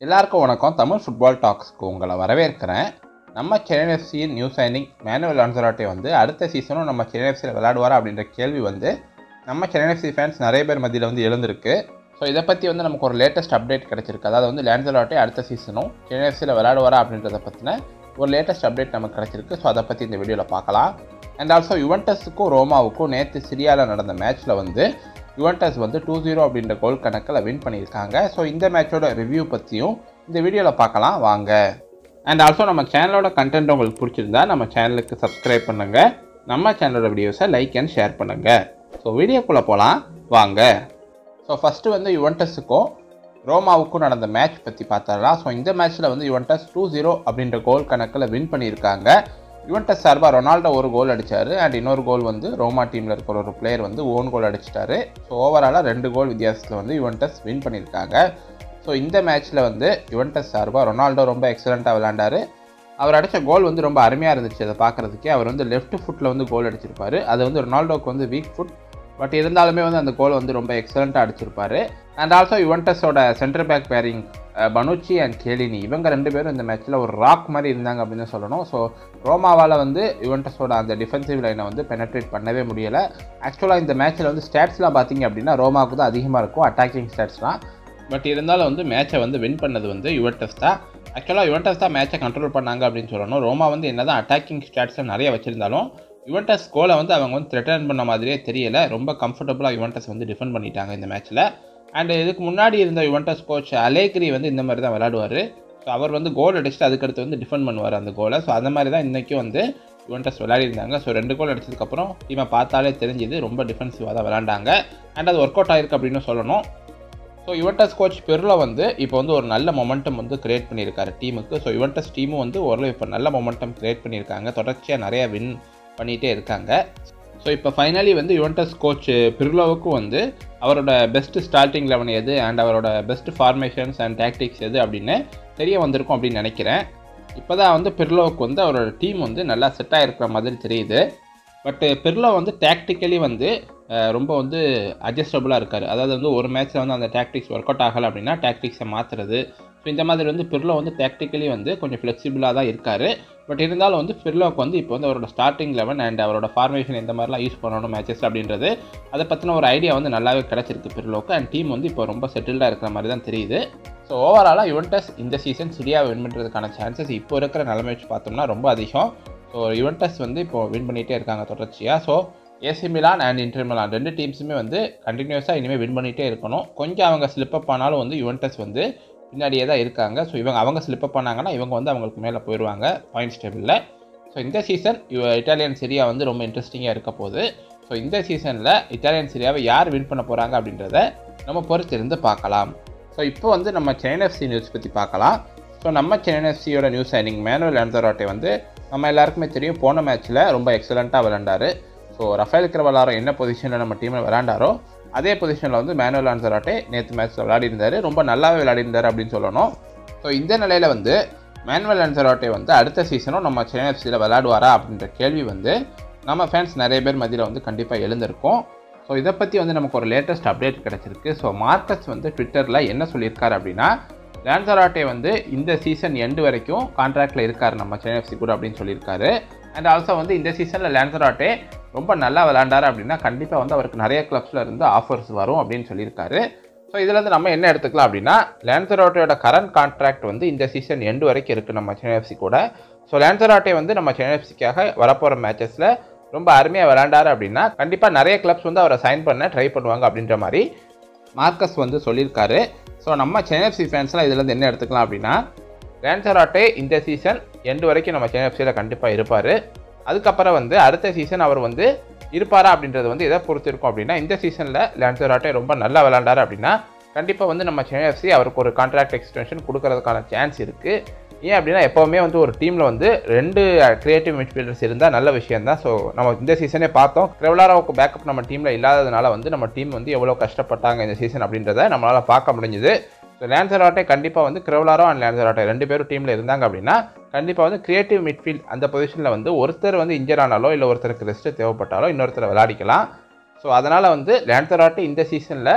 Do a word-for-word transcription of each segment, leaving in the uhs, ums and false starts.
எல்லாருக்கும் வணக்கம். தமிழ் ஃபுட்பால் டாக்ஸ்க்கு உங்களை வரவேற்கிறேன். நம்ம சென்னை எஃப்சியின் நியூ சைனிங் மேனுவல் லான்சராட்டே வந்து அடுத்த சீசனும் நம்ம சென்னை எஃப்சியில் விளையாடுவாரா அப்படின்ற கேள்வி வந்து நம்ம சென்னை எஃப்சி ஃபேன்ஸ் நிறைய பேர் மத்தியில் வந்து எழுந்திருக்கு. ஸோ இதை பற்றி வந்து நமக்கு ஒரு லேட்டஸ்ட் அப்டேட் கிடச்சிருக்கு. அதாவது வந்து லான்சராட்டே அடுத்த சீசனும் சென்னை எஃப்சியில் விளையாடுவாரா அப்படின்றத பற்றின ஒரு லேட்டஸ்ட் அப்டேட் நமக்கு கிடச்சிருக்கு. ஸோ அதை பற்றி இந்த வீடியோவில் பார்க்கலாம். அண்ட் ஆல்சோ யுவென்டஸுக்கும் ரோமாவுக்கும் நேற்று சிரியாவில் நடந்த மேட்ச்சில் வந்து யுவென்டஸ் வந்து டூ ஜீரோ அப்படின்ற கோல் கணக்கில் வின் பண்ணியிருக்காங்க. ஸோ இந்த மேட்சோட ரிவ்யூ பற்றியும் இந்த வீடியோவில் பார்க்கலாம் வாங்க. அண்ட் ஆல்சோ நம்ம சேனலோட கண்டென்ட் உங்களுக்கு பிடிச்சிருந்தா நம்ம சேனலுக்கு சப்ஸ்கிரைப் பண்ணுங்கள். நம்ம சேனலோட வீடியோஸை லைக் அண்ட் ஷேர் பண்ணுங்கள். ஸோ வீடியோக்குள்ளே போகலாம் வாங்க. ஸோ ஃபஸ்ட்டு வந்து யுவென்டஸுக்கும் ரோமாவுக்கும் நடந்த மேட்ச் பற்றி பார்த்துடலாம். ஸோ இந்த மேட்ச்சில் வந்து யுவென்டஸ் டூ ஜீரோ அப்படின்ற கோல் கணக்கில் வின் பண்ணியிருக்காங்க. யுவென்டஸ் சார்பாக ரொனால்டோ ஒரு கோல் அடித்தார். அண்ட் இன்னொரு கோல் வந்து ரோமா டீமில் இருக்கிற ஒரு பிளேயர் வந்து ஓன் கோல் அடிச்சிட்டாரு. ஸோ ஓவராலாக ரெண்டு கோல் வித்தியாசத்தில் வந்து யுவென்டஸ் வின் பண்ணியிருக்காங்க. ஸோ இந்த மேட்ச்சில் வந்து யுவென்டஸ் சார்பாக ரொனால்டோ ரொம்ப எக்ஸலண்ட்டாக விளையாண்டார். அவர் அடித்த கோல் வந்து ரொம்ப அருமையாக இருந்துச்சு. அதை பார்க்குறதுக்கே அவர் வந்து லெஃப்ட் ஃபுட்டில் வந்து கோல் அடிச்சிருப்பார். அது வந்து ரொனால்டோக்கு வந்து வீக் ஃபுட், பட் இருந்தாலுமே வந்து அந்த கோல் வந்து ரொம்ப எக்ஸலண்ட்டாக அடிச்சிருப்பார். அண்ட் ஆல்சோ யுவென்டஸோட centre back pairing Bonucci and Chiellini இவங்க ரெண்டு பேரும் இந்த மேட்ச்சில் ஒரு ராக் மாதிரி இருந்தாங்க அப்படின்னு சொல்லணும். ஸோ ரோமாவால் வந்து யுவென்டஸோட அந்த டிஃபென்சிவ் லைனை வந்து பெனட்ரேட் பண்ணவே முடியலை. ஆக்சுவலாக இந்த மேட்ச்சில் வந்து ஸ்டாட்ஸ்லாம் பார்த்தீங்க அப்படின்னா ரோமாவுக்கு தான் அதிகமாக இருக்கும், அட்டாக்கிங் ஸ்டாட்ஸ்லாம். பட் இருந்தாலும் வந்து மேட்சை வந்து வின் பண்ணது வந்து யுவென்டஸ் தான். ஆக்சுவலாக யுவென்டஸ் தான் மேட்சை கண்ட்ரோல் பண்ணாங்க அப்படின்னு சொல்லணும். ரோமா வந்து என்ன தான் அட்டாக்கிங் ஸ்டாட்ஸில் நிறைய வச்சுருந்தாலும் யுவென்டஸ் கோலை வந்து அவங்க வந்து த்ரெட்டன் பண்ண மாதிரியே தெரியலை. ரொம்ப கம்ஃபர்டபுளாக யுவென்டஸ் வந்து டிஃபெண்ட் பண்ணிட்டாங்க இந்த மேட்ச்சில். அண்ட் இதுக்கு முன்னாடி இருந்த யுவென்டஸ் கோச் அலேக்ரி வந்து இந்த மாதிரி தான் விளையாடுவார். ஸோ அவர் வந்து கோல் அடிச்சுட்டு அதுக்கடுத்து வந்து டிஃபெண்ட் பண்ணுவார் அந்த கோலை. ஸோ அந்த மாதிரி தான் இன்றைக்கும் வந்து யுவென்டஸ் விளையாடிருந்தாங்க. ஸோ ரெண்டு கோல் அடிச்சதுக்கப்புறம் டீமை பார்த்தாலே தெரிஞ்சுது ரொம்ப டிஃபென்சிவாக தான் விளையாண்டாங்க. அண்ட் அது ஒர்க் அவுட் ஆயிருக்கு அப்படின்னு சொல்லணும். ஸோ யுவென்டஸ் கோச் பெர்லோ வந்து இப்போ வந்து ஒரு நல்ல மொமெண்டம் வந்து கிரியேட் பண்ணியிருக்காரு டீமுக்கு. ஸோ யுவென்டஸ் டீமும் வந்து ஓரளவு இப்போ நல்ல மொமெண்டம் கிரியேட் பண்ணியிருக்காங்க. தொடர்ச்சியாக நிறையா வின் பண்ணிகிட்டே இருக்காங்க. ஸோ இப்போ ஃபைனலி வந்து யுவென்டஸ் கோச் பிர்லோவுக்கும் வந்து அவரோட பெஸ்ட் ஸ்டார்டிங் லெவன் எது அண்ட் அவரோட பெஸ்ட் ஃபார்மேஷன்ஸ் அண்ட் டாக்டிக்ஸ் எது அப்படின்னு தெரிய வந்திருக்கும் அப்படின்னு நினைக்கிறேன். இப்போ தான் வந்து பிர்லோவுக்கு வந்து அவரோட டீம் வந்து நல்லா செட் ஆகிருக்கிற மாதிரி தெரியுது. பட்டு பிர்லோ வந்து டாக்டிக்கலி வந்து ரொம்ப வந்து அட்ஜஸ்டபுளாக இருக்கார். அதாவது வந்து ஒரு மேட்ச்சில் வந்து அந்த டாக்டிக்ஸ் ஒர்க் அவுட் ஆகலை அப்படின்னா டாக்டிக்ஸை மாற்றுறது. ஸோ இந்த மாதிரி வந்து பிர்லோ வந்து டாக்டிக்கலி வந்து கொஞ்சம் ஃப்ளெக்சிபிளாக தான் இருக்கார். பட் இருந்தாலும் வந்து பிர்லோவுக்கு வந்து இப்போ வந்து அவரோட ஸ்டார்டிங் லெவன் அண்ட் அவரோட ஃபார்மேஷன் எந்த மாதிரிலாம் யூஸ் பண்ணணும் மேட்சஸ் அப்படின்றது அதை பற்றின ஒரு ஐடியா வந்து நல்லாவே கிடச்சிருக்கு பிர்லோவுக்கு. அண்ட் டீம் வந்து இப்போ ரொம்ப செட்டில்டாக இருக்கிற மாதிரி தான் தெரியுது. ஸோ ஓவராலாக யுவென்டஸ் இந்த சீசன் சிரியாவை வின் பண்ணுறதுக்கான சான்சஸ் இப்போ இருக்கிற நிலைமை வச்சு பார்த்தோம்னா ரொம்ப அதிகம். ஸோ யுவென்டஸ் வந்து இப்போ வின் பண்ணிகிட்டே இருக்காங்க தொடர்ச்சியாக. So AC Milan and Inter Milan ரெண்டு டீம்ஸுமே வந்து கண்டினியூஸாக இனிமேல் வின் பண்ணிகிட்டே இருக்கணும். கொஞ்சம் அவங்க ஸ்லிப்பப் ஆனாலும் வந்து யுவென்டஸ் வந்து பின்னாடியே தான் இருக்காங்க. ஸோ இவங்க அவங்க ஸ்லிப்பப் பண்ணாங்கன்னா இவங்க வந்து அவங்களுக்கு மேலே போயிடுவாங்க பாயிண்ட்ஸ் டேபிளில். ஸோ இந்த சீசன் இட்டாலியன் சிரியா வந்து ரொம்ப இன்ட்ரெஸ்டிங்காக இருக்க போகுது. ஸோ இந்த சீசனில் இட்டாலியன் சிரியாவை யார் வின் பண்ண போகிறாங்க அப்படின்றத நம்ம பொறுத்திருந்து பார்க்கலாம். ஸோ இப்போ வந்து நம்ம சென்னை எஃப்சி நியூஸ் பற்றி பார்க்கலாம். ஸோ நம்ம சென்னை எஃப்சியோட நியூஸ் சைனிங் மேனுவல் லான்சராட்டே வந்து நம்ம எல்லாருக்குமே தெரியும் போன மேட்ச்சில் ரொம்ப எக்ஸலண்ட்டாக விளையாண்டார். ஸோ ரஃபேல் கிரவலாரோ என்ன பொசிஷனில் நம்ம டீமில் விளையாண்டாரோ அதே பொசிஷனில் வந்து மேனுவல் லான்சராட்டே நேற்று மேட்ச்சில் விளையாடிருந்தார். ரொம்ப நல்லாவே விளையாடிருந்தார் அப்படின்னு சொல்லணும். ஸோ இந்த நிலையில் வந்து மேனுவல் லான்சராட்டே வந்து அடுத்த சீசனும் நம்ம சென்னை எஃப்சியில் விளையாடுவாரா அப்படின்ற கேள்வி வந்து நம்ம ஃபேன்ஸ் நிறைய பேர் மத்தியில் வந்து கண்டிப்பாக எழுந்திருக்கும். ஸோ இதை பற்றி வந்து நமக்கு ஒரு லேட்டஸ்ட் அப்டேட் கிடச்சிருக்கு. ஸோ மார்க்கஸ் வந்து ட்விட்டரில் என்ன சொல்லியிருக்காரு அப்படின்னா லான்சராட்டே வந்து இந்த சீசன் எண்டு வரைக்கும் கான்ட்ராக்டில் இருக்கார் நம்ம சென்னை எஃப்சி கூட அப்படின்னு சொல்லியிருக்காரு. அண்ட் ஆல்சோ வந்து இந்த சீசனில் லான்சராட்டே ரொம்ப நல்லா விளையாண்டார் அப்படின்னா கண்டிப்பாக வந்து அவருக்கு நிறைய கிளப்ஸில் இருந்து ஆஃபர்ஸ் வரும் அப்படின்னு சொல்லியிருக்காரு. ஸோ இதில் வந்து நம்ம என்ன எடுத்துக்கலாம் அப்படின்னா லான்சராட்டேயோட கரண்ட் கான்ட்ராக்ட் வந்து இந்த சீசன் எண்டு வரைக்கும் இருக்குது நம்ம சென்னை எஃப்சி கூட. ஸோ லான்சராட்டே வந்து நம்ம சென்னை எஃப்சிக்காக வரப்போகிற மேட்சஸில் ரொம்ப அருமையாக விளையாண்டார் அப்படின்னா கண்டிப்பாக நிறைய கிளப்ஸ் வந்து அவரை சைன் பண்ண ட்ரை பண்ணுவாங்க அப்படின்ற மாதிரி மார்க்கஸ் வந்து சொல்லியிருக்காரு. ஸோ நம்ம சென்னை எஃப்சி ஃபேன்ஸ்லாம் இதிலேருந்து என்ன எடுத்துக்கலாம் அப்படின்னா லான்சராட்டே இந்த சீசன் எண்டு வரைக்கும் நம்ம சென்னை எஃப்சியில் கண்டிப்பாக இருப்பார். அதுக்கப்புறம் வந்து அடுத்த சீசன் அவர் வந்து இருப்பாரா அப்படின்றது வந்து எதை பொறுத்து இருக்கும் அப்படின்னா இந்த சீசனில் லான்சராட்டே ரொம்ப நல்லா விளையாண்டார் அப்படின்னா கண்டிப்பாக வந்து நம்ம சென்னை எஃப்சி அவருக்கு ஒரு கான்ட்ராக்ட் எக்ஸ்டென்ஷன் கொடுக்கறதுக்கான சான்ஸ் இருக்குது. ஏன் அப்படின்னா எப்போவுமே வந்து ஒரு டீமில் வந்து ரெண்டு கிரியேட்டிவ் மிட்ஃபீல்டர்ஸ் இருந்தால் நல்ல விஷயம் தான். ஸோ நம்ம இந்த சீசனே பார்த்தோம் கிரவலாரோவுக்கு பேக்கப் நம்ம டீமில் இல்லாததுனால வந்து நம்ம டீம் வந்து எவ்வளோ கஷ்டப்பட்டாங்க இந்த சீசன் அப்படின்றத நம்மளால் பார்க்க முடிஞ்சுது. ஸோ லான்சராட்டே கண்டிப்பாக வந்து கிரவலாரோ அண்ட் லான்சராட்டே ரெண்டு பேரும் டீமில் இருந்தாங்க அப்படின்னா கண்டிப்பாக வந்து கிரியேட்டிவ் மிட்ஃபீல்ட் அந்த பொசிஷனில் வந்து ஒருத்தர் வந்து இன்ஜர் ஆனாலோ இல்லை ஒருத்தருக்கு ரெஸ்ட்டு தேவைப்பட்டாலோ இன்னொருத்தர் விளையாடிக்கலாம். ஸோ அதனால் வந்து லான்சராட்டே இந்த சீசனில்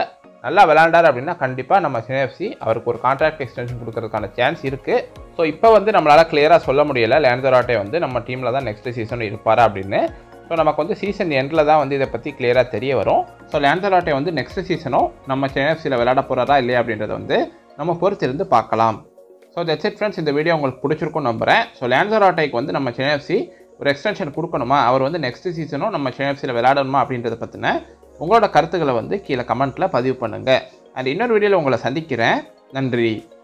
நல்லா விளையாண்டார் அப்படின்னா கண்டிப்பாக நம்ம சென்னை எஃப்சி அவருக்கு ஒரு கான்ட்ராக்ட் எக்ஸ்டென்ஷன் கொடுக்கறதுக்கான சான்ஸ் இருக்குது. ஸோ இப்போ வந்து நம்மளால் கிளியராக சொல்ல முடியலை லான்சராட்டே வந்து நம்ம டீமில் தான் நெக்ஸ்ட் சீசன் இருப்பாரா அப்படின்னு. ஸோ நமக்கு வந்து சீசன் எண்டில் தான் வந்து இதை பற்றி கிளியராக தெரிய வரும். ஸோ லான்சராட்டே வந்து நெக்ஸ்ட் சீசனும் நம்ம சென்னை எஃப்சியில் விளையாட போகிறாரா இல்லையா அப்படின்றத வந்து நம்ம பொறுத்திருந்து பார்க்கலாம். ஸோ தட்ஸ் இட் ஃப்ரெண்ட்ஸ், இந்த வீடியோ உங்களுக்கு பிடிச்சிருக்கும்னு நம்புகிறேன். ஸோ லான்சராட்டேக்கு வந்து நம்ம சென்னை எஃப்சி ஒரு எக்ஸ்டென்ஷன் கொடுக்கணுமா, அவர் வந்து நெக்ஸ்ட் சீசனும் நம்ம சென்னை எஃப்சியில் விளையாடணுமா அப்படின்றத பற்றின உங்களோட கருத்துக்களை வந்து கீழே கமெண்ட்டில் பதிவு பண்ணுங்கள். அண்ட் இன்னொரு வீடியோவில் உங்களை சந்திக்கிறேன். நன்றி.